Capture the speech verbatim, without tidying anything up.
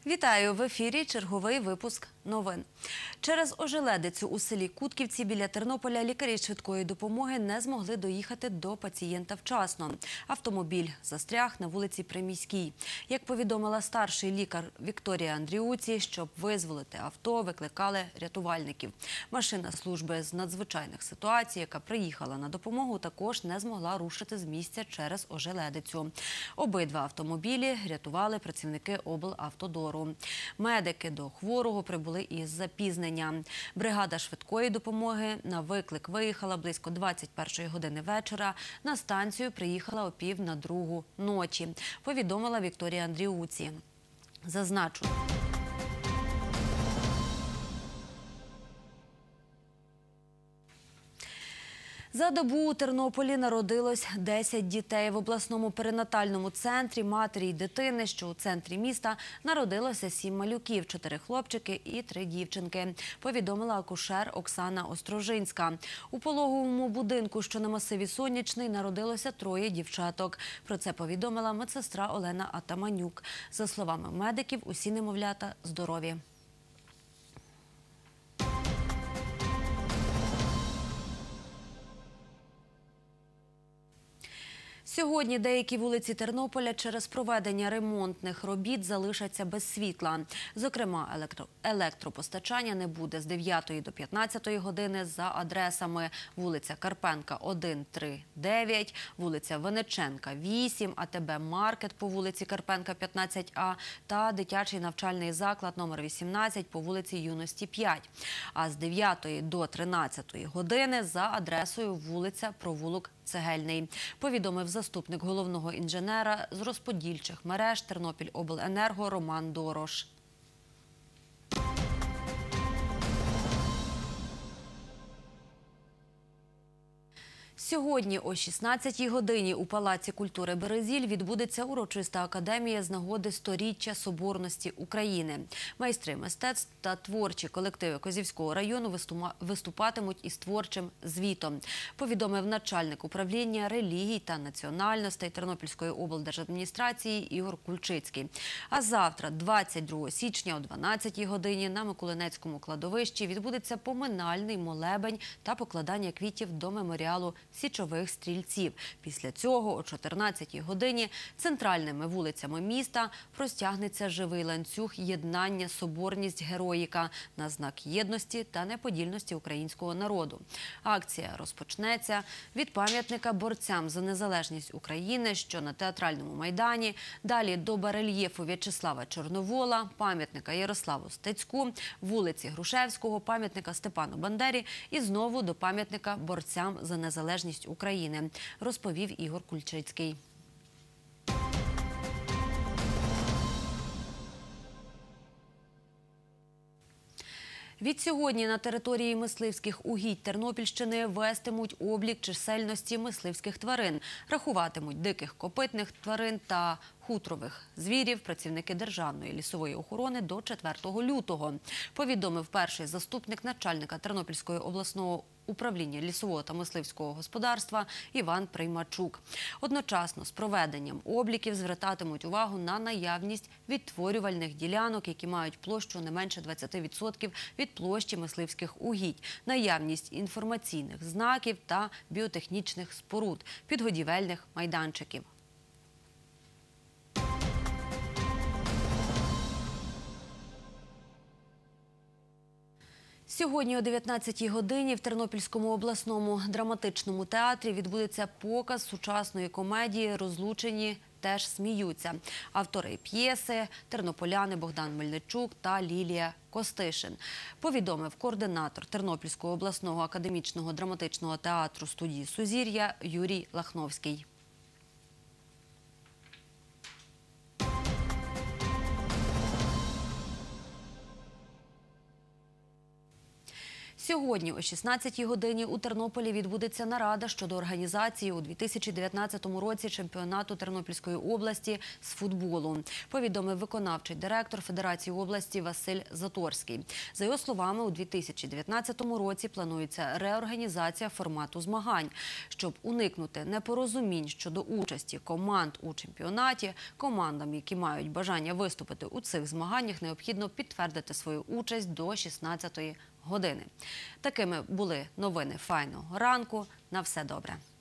Вітаю! В ефірі черговий випуск новин. Через ожеледицю у селі Кутківці біля Тернополя лікарі швидкої допомоги не змогли доїхати до пацієнта вчасно. Автомобіль застряг на вулиці Приміській. Як повідомила старший лікар Вікторія Андріуці, щоб визволити авто, викликали рятувальників. Машина служби з надзвичайних ситуацій, яка приїхала на допомогу, також не змогла рушити з місця через ожеледицю. Обидва автомобілі рятували працівники облавтодору. Медики до хворого прибули із запізненням. Бригада швидкої допомоги на виклик виїхала близько двадцять першої години вечора. На станцію приїхала о пів на другу ночі, повідомила Вікторія Андріуці. Зазначу. За добу у Тернополі народилось десять дітей. В обласному перинатальному центрі матері й дитини, що у центрі міста, народилося сім малюків – чотири хлопчики і три дівчинки, повідомила акушер Оксана Острожинська. У пологовому будинку, що на масиві Сонячний, народилося троє дівчаток. Про це повідомила медсестра Олена Атаманюк. За словами медиків, усі немовлята здорові. Сьогодні деякі вулиці Тернополя через проведення ремонтних робіт залишаться без світла. Зокрема, електро... електропостачання не буде з дев'ятої до п'ятнадцятої години за адресами вулиця Карпенка один, три, дев'ять, вулиця Винниченка вісім, АТБ Маркет по вулиці Карпенка п'ятнадцять А та дитячий навчальний заклад номер вісімнадцять по вулиці Юності п'ять. А з дев'ятої до тринадцятої години за адресою вулиця Провулок Цегельний, повідомив заступник головного інженера з розподільчих мереж Тернопільобленерго Роман Дорош. Сьогодні о шістнадцятій годині у Палаці культури «Березіль» відбудеться урочиста академія з нагоди сторіччя Соборності України. Майстри мистецтв та творчі колективи Козівського району виступатимуть із творчим звітом, повідомив начальник управління релігій та національностей Тернопільської облдержадміністрації Ігор Кульчицький. А завтра, двадцять другого січня о дванадцятій годині, на Миколинецькому кладовищі відбудеться поминальний молебень та покладання квітів до меморіалу січових стрільців. Після цього о чотирнадцятій годині центральними вулицями міста простягнеться живий ланцюг єднання «Соборність героїка» на знак єдності та неподільності українського народу. Акція розпочнеться від пам'ятника борцям за незалежність України, що на Театральному майдані, далі до барельєфу В'ячеслава Чорновола, пам'ятника Ярославу Стецьку, вулиці Грушевського, пам'ятника Степану Бандері і знову до пам'ятника борцям за незалежність України, розповів Ігор Кульчицький. Відсьогодні на території мисливських угідь Тернопільщини вестимуть облік чисельності мисливських тварин, рахуватимуть диких копитних тварин та хутрових звірів працівники Державної лісової охорони до четвертого лютого, повідомив перший заступник начальника Тернопільського обласного управління лісового та мисливського господарства Іван Приймачук. Одночасно з проведенням обліків звертатимуть увагу на наявність відтворювальних ділянок, які мають площу не менше двадцяти відсотків від площі мисливських угідь, наявність інформаційних знаків та біотехнічних споруд, підгодівельних майданчиків. Сьогодні о дев'ятнадцятій годині в Тернопільському обласному драматичному театрі відбудеться показ сучасної комедії «Розлучені теж сміються». Автори п'єси – тернополяни Богдан Мельничук та Лілія Костишин, повідомив координатор Тернопільського обласного академічного драматичного театру студії «Сузір'я» Юрій Лахновський. Сьогодні о шістнадцятій годині у Тернополі відбудеться нарада щодо організації у дві тисячі дев'ятнадцятому році чемпіонату Тернопільської області з футболу, повідомив виконавчий директор Федерації області Василь Заторський. За його словами, у дві тисячі дев'ятнадцятому році планується реорганізація формату змагань. Щоб уникнути непорозумінь щодо участі команд у чемпіонаті, командам, які мають бажання виступити у цих змаганнях, необхідно підтвердити свою участь до шістнадцятої години. Такими були новини файного ранку. На все добре.